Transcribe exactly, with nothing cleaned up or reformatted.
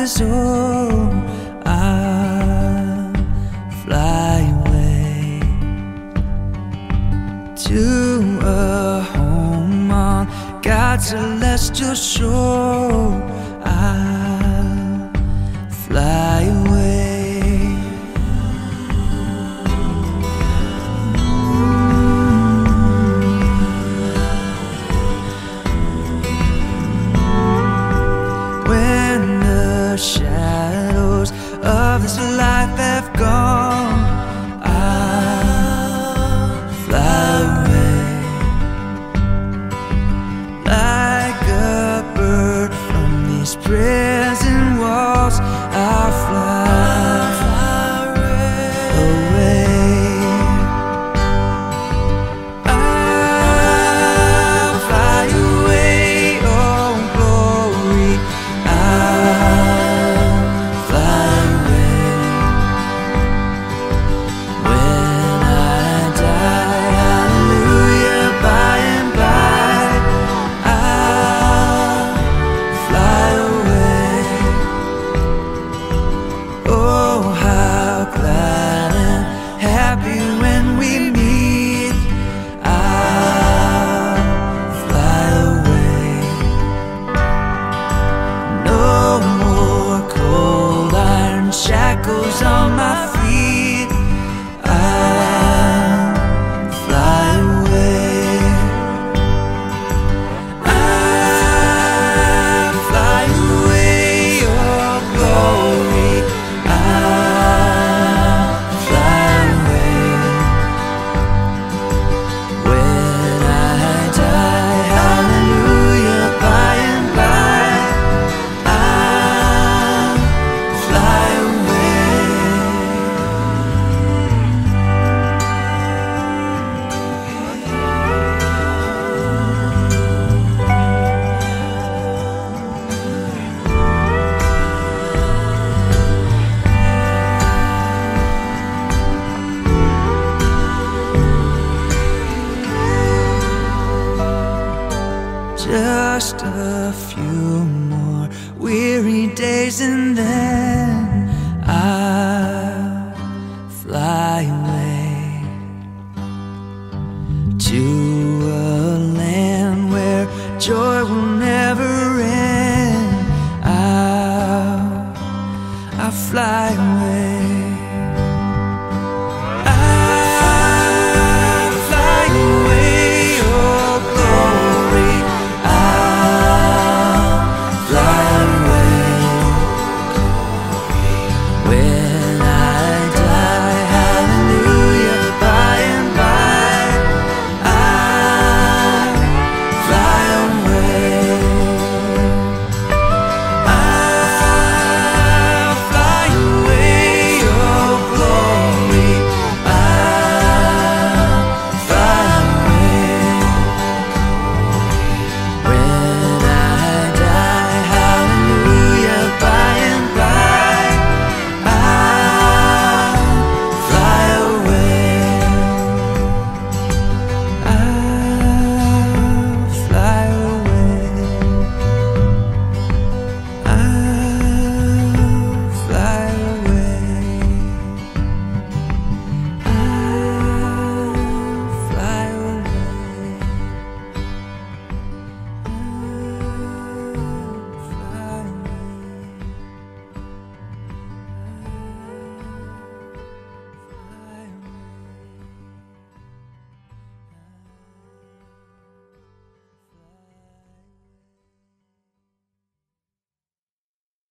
is o'er, I'll fly away to a home on God's celestial shore. I'll fly away. When the shadows of this life have gone, I'll fly away like a bird from these prison walls. I'll fly, fly away. I'll fly away, oh glory. I'll fly away. When I die, hallelujah, by and by, I'll fly away. Oh, how glad and happy when we meet. I'll fly away. No more cold iron shackles on my feet. I'll fly away. I'll fly away, oh glory. I'll fly away. When I die, hallelujah, by and by, I'll fly away. Just a few more weary days and then I'll fly away to a land where joy will never end. I'll, I'll fly away.